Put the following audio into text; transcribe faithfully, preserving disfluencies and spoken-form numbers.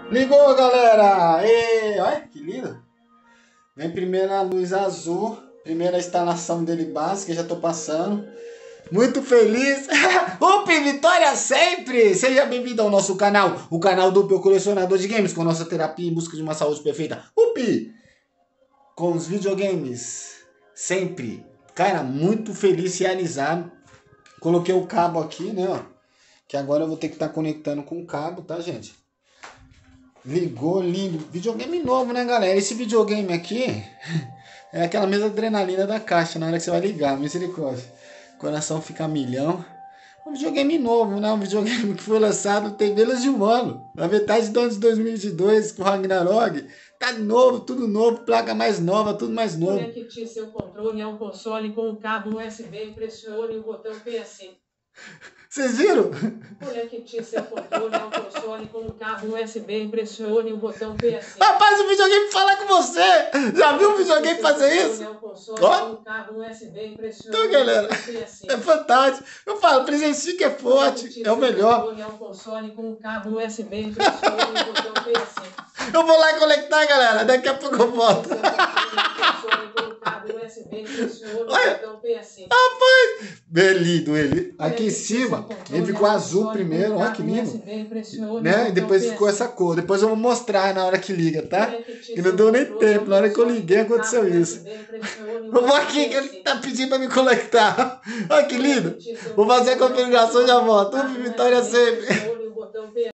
Ligou, galera! Ê, olha que lindo! Vem primeiro a luz azul, primeira instalação dele básica, já tô passando. Muito feliz! Up, vitória sempre! Seja bem-vindo ao nosso canal, o canal do Up, o colecionador de games, com nossa terapia em busca de uma saúde perfeita. Up! Com os videogames, sempre. Cara, muito feliz, realizado. Coloquei o cabo aqui, né, ó. Que agora eu vou ter que estar conectando com o cabo, tá, gente? Ligou, lindo. Videogame novo, né, galera? Esse videogame aqui é aquela mesma adrenalina da caixa na hora que você vai ligar. Misericórdia. Coração fica a milhão. Um videogame novo, né? Um videogame que foi lançado tem menos de um ano. Na metade do ano de dois mil e vinte e dois, com o Ragnarok. Tá novo, tudo novo. Placa mais nova, tudo mais novo. Conecte seu controle ao console com o cabo U S B e pressione o botão P S. Vocês viram? Conecte seu controle ao console com o cabo U S B e pressione o botão P S. Rapaz, o videogame fala com você! Já viu o videogame fazer isso? Ó! Então, galera, é fantástico. Eu falo, presencio que é forte, é o melhor. Eu vou lá conectar, galera. Daqui a pouco eu volto. Olha, rapaz, bem lindo ele. Aqui em cima, ele ficou azul primeiro, olha que lindo. Né? E depois ficou essa cor. Depois eu vou mostrar na hora que liga, tá? E não deu nem tempo. Na hora que eu liguei aconteceu isso. Vou aqui que ele tá pedindo pra me conectar. Olha que lindo. Vou fazer a configuração e já volto. Vitória sempre.